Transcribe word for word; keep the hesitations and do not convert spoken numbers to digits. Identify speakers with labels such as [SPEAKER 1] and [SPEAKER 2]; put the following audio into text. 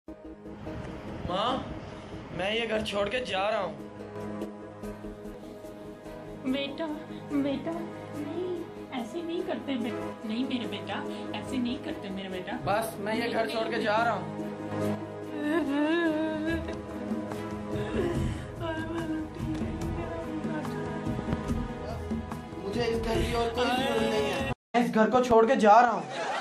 [SPEAKER 1] माँ, मैं ये घर छोड़ के जा रहा हूँ।
[SPEAKER 2] बेटा बेटा नहीं, ऐसे नहीं करते बेटा, नहीं मेरे बेटा, ऐसे नहीं करते मेरे बेटा।
[SPEAKER 1] बस मैं ये घर छोड़ के जा रहा हूँ। मुझे इस घर की और कोई जरूरत नहीं है। मैं इस घर को छोड़ के जा रहा हूँ।